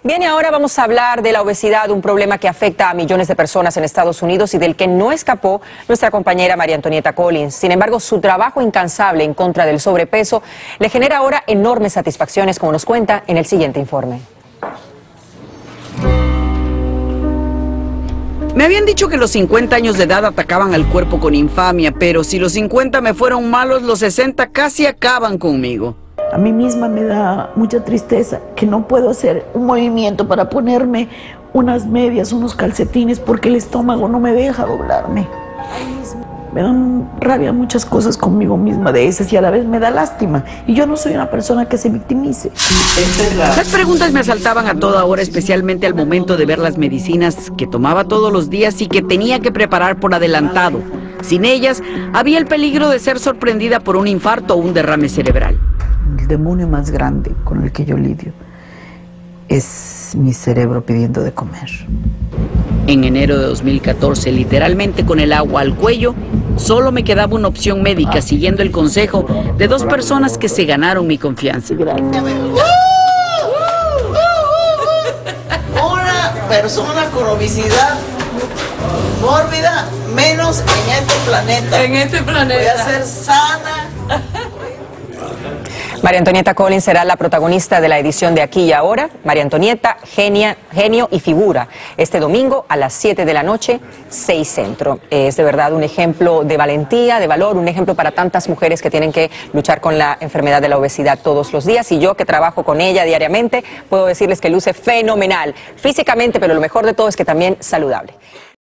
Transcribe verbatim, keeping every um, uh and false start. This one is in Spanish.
Bien, y ahora vamos a hablar de la obesidad, un problema que afecta a millones de personas en Estados Unidos y del que no escapó nuestra compañera María Antonieta Collins. Sin embargo, su trabajo incansable en contra del sobrepeso le genera ahora enormes satisfacciones, como nos cuenta en el siguiente informe. Me habían dicho que los cincuenta años de edad atacaban al cuerpo con infamia, pero si los cincuenta me fueron malos, los sesenta casi acaban conmigo. A mí misma me da mucha tristeza que no puedo hacer un movimiento para ponerme unas medias, unos calcetines, porque el estómago no me deja doblarme. Me dan rabia muchas cosas conmigo misma de esas y a la vez me da lástima. Y yo no soy una persona que se victimice. Las preguntas me asaltaban a toda hora, especialmente al momento de ver las medicinas que tomaba todos los días y que tenía que preparar por adelantado. Sin ellas, había el peligro de ser sorprendida por un infarto o un derrame cerebral. El demonio más grande con el que yo lidio es mi cerebro pidiendo de comer. En enero de dos mil catorce, literalmente con el agua al cuello, solo me quedaba una opción médica, siguiendo el consejo de dos personas que se ganaron mi confianza. Una persona con obesidad mórbida menos en este planeta. En este planeta. Voy a ser sana. María Antonieta Collins será la protagonista de la edición de Aquí y Ahora. María Antonieta, genia, genio y figura. Este domingo a las siete de la noche, seis Centro. Es de verdad un ejemplo de valentía, de valor, un ejemplo para tantas mujeres que tienen que luchar con la enfermedad de la obesidad todos los días. Y yo, que trabajo con ella diariamente, puedo decirles que luce fenomenal físicamente, pero lo mejor de todo es que también saludable.